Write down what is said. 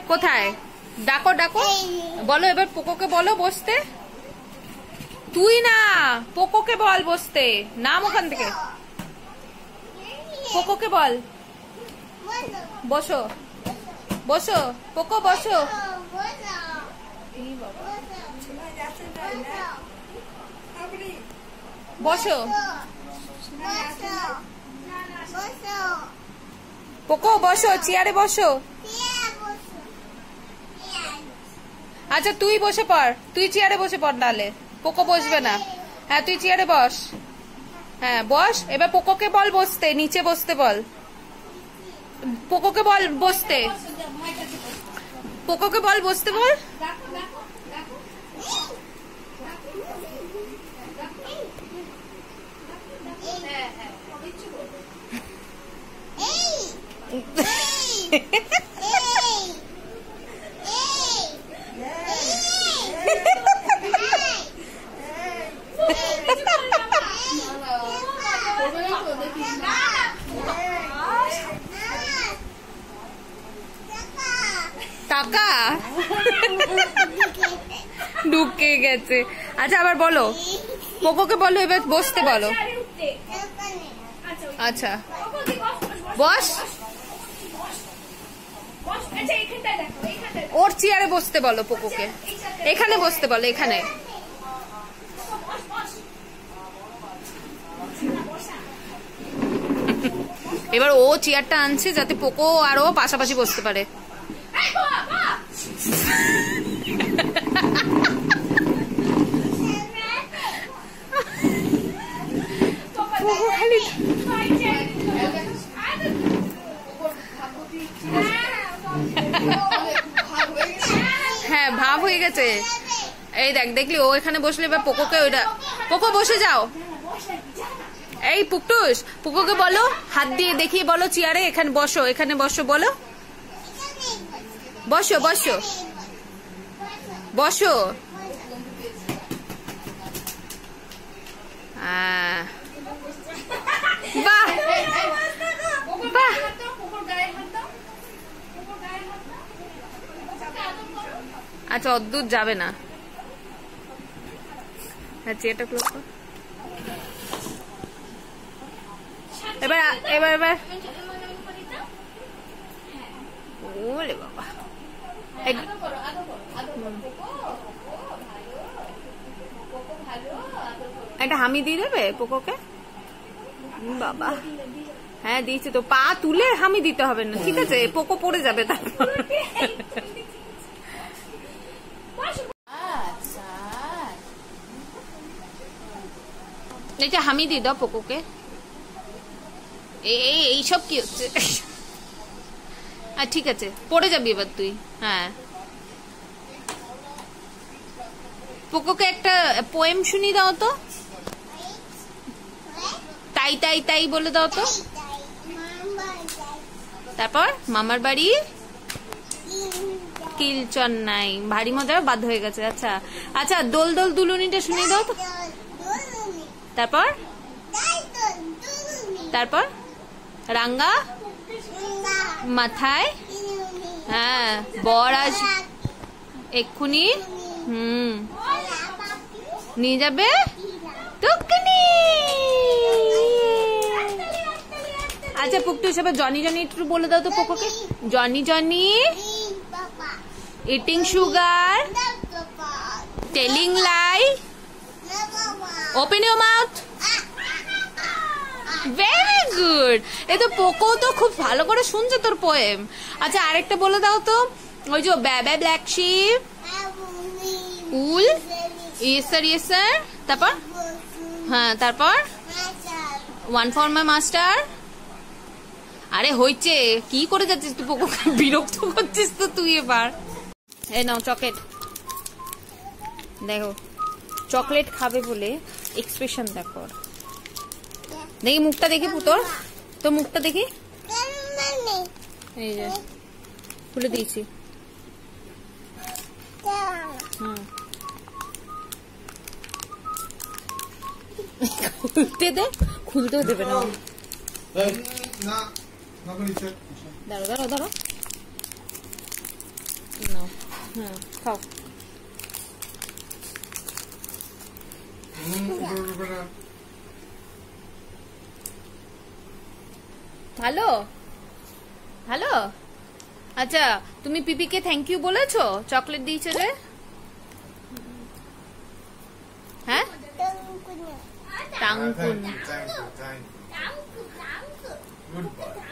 কোথায়? ডাকো ডাকো, বলো এবার পোকোকে বলো বসতে। তুই না, পোকোকে বল বসতে। নাম ওখান থেকে, পোকোকে বল বসো। বসো পোকো, বসো। বসো পোকো, বসো চেয়ারে বসো। আচ্ছা তুই বসে পড়, তুই চেয়ারে বসে পড়, নালে পোকো বসবে না। হ্যাঁ তুই চেয়ারে বস। হ্যাঁ বস। এবার পোকোকে বল বসতে, নিচে বসতে বল। পোকোকে বল বসতে, পোকোকে বল বসতে বল। টাকা ঢুকে গেছে। আচ্ছা আবার বলো, পোকোকে বলো এবার বসতে বলো। আচ্ছা বস, ওর চেয়ারে বসতে বলো পোকোকে। এখানে বসতে বলো, এখানে। এবার ও চেয়ারটা আনছে যাতে পোকো আর ও পাশাপাশি বসতে পারে। হ্যাঁ ভাব হয়ে গেছে। এই দেখ, দেখলি ও এখানে বসলে এবার পোকোকে ওইটা। পোকো বসে যাও। এই পুকটুস, পোকোকে বলো হাত দিয়ে দেখিয়ে বলো চেয়ারে এখানে বসো, এখানে বসো বলো। বসো বসো বসো। বাহ বাহ। আচ্ছা অদ্ভুত যাবে না। আচ্ছা এটা ক্লোজ কর। এবার এবার এবার ওলে বাবা, একটা হামি দিয়ে দেবে পোকোকে। বাবা হ্যাঁ দিয়েছে তো, পা তুলে হামি দিতে হবে না, ঠিক আছে? পোকো পড়ে যাবে তারপর। এটা হামি দিয়ে দাও পোকোকে। এইসব কি হচ্ছে? ঠিক আছে পড়ে যাবি এবার তুই। হ্যাঁ পোকোকে একটা পোয়েম শুনি দাও তো। তাই তাই তাই বলে দাও তো। তারপর মামার বাড়ি কিলচন নাই, ভারী মজা, বাধ্য হয়ে গেছে। আচ্ছা আচ্ছা দোল দোল দুলুনিটা শুনিয়ে দাও তো। তারপর তারপর রাঙ্গা মাথায়। হ্যাঁ বর আজ এক্ষুনি নিয়ে যাবে টুকনি। আচ্ছা পুকটু সবাই জনি জনি একটু বলে দাও তো পোকোকে। Johnny Johnny eating sugar, telling lie, open your mouth. Very good. এই তো পোকো তো খুব ভালো করে শুনছে তোর পোয়েম। আচ্ছা আরেকটা বলে দাও তো। ওই যে baa black sheep, wool, yes sir yes sir. তারপর হ্যাঁ তারপর ওয়ান ফর মাই মাস্টার। আরে হইছে, কি করে যাচ্ছিস তুই পোকো, বিরক্ত করছিস তো তুই এবার। এই নাও চকলেট। দেখো চকলেট খাবে বলে এক্সপ্রেশন দেখো। দেখি মুখটা দেখি পুতোর, তো মুখটা দেখি। এই যে খুলে দিয়েছি। খুলতে দে, খুলতেও দেবে না। দাঁড়ো দাঁড়ো দাঁড়ো। নাও, খাও। ভালো ভালো। আচ্ছা, তুমি পিপিকে থ্যাংক ইউ বলেছো চকলেট দিয়েছে যে? হ্যাঁ, টাঙ্কুন। Good boy.